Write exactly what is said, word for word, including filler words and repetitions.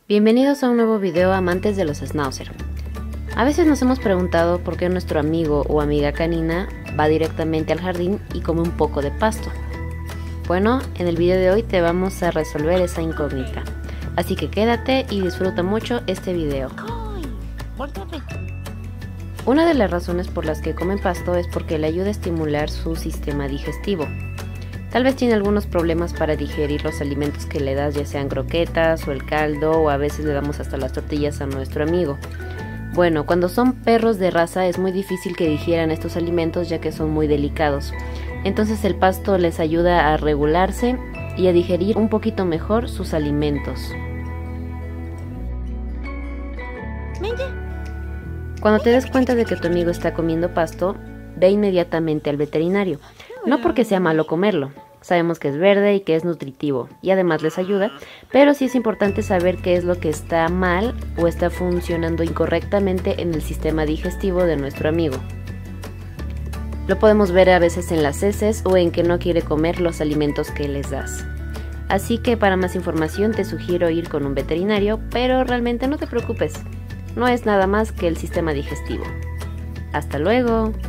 Bienvenidos a un nuevo video, amantes de los Schnauzer. A veces nos hemos preguntado por qué nuestro amigo o amiga canina va directamente al jardín y come un poco de pasto. Bueno, en el video de hoy te vamos a resolver esa incógnita, así que quédate y disfruta mucho este video. Una de las razones por las que come pasto es porque le ayuda a estimular su sistema digestivo. Tal vez tiene algunos problemas para digerir los alimentos que le das, ya sean croquetas o el caldo, o a veces le damos hasta las tortillas a nuestro amigo. Bueno, cuando son perros de raza es muy difícil que digieran estos alimentos, ya que son muy delicados. Entonces el pasto les ayuda a regularse y a digerir un poquito mejor sus alimentos. Cuando te des cuenta de que tu amigo está comiendo pasto, ve inmediatamente al veterinario. No porque sea malo comerlo, sabemos que es verde y que es nutritivo y además les ayuda, pero sí es importante saber qué es lo que está mal o está funcionando incorrectamente en el sistema digestivo de nuestro amigo. Lo podemos ver a veces en las heces o en que no quiere comer los alimentos que les das. Así que para más información te sugiero ir con un veterinario, pero realmente no te preocupes, no es nada más que el sistema digestivo. ¡Hasta luego!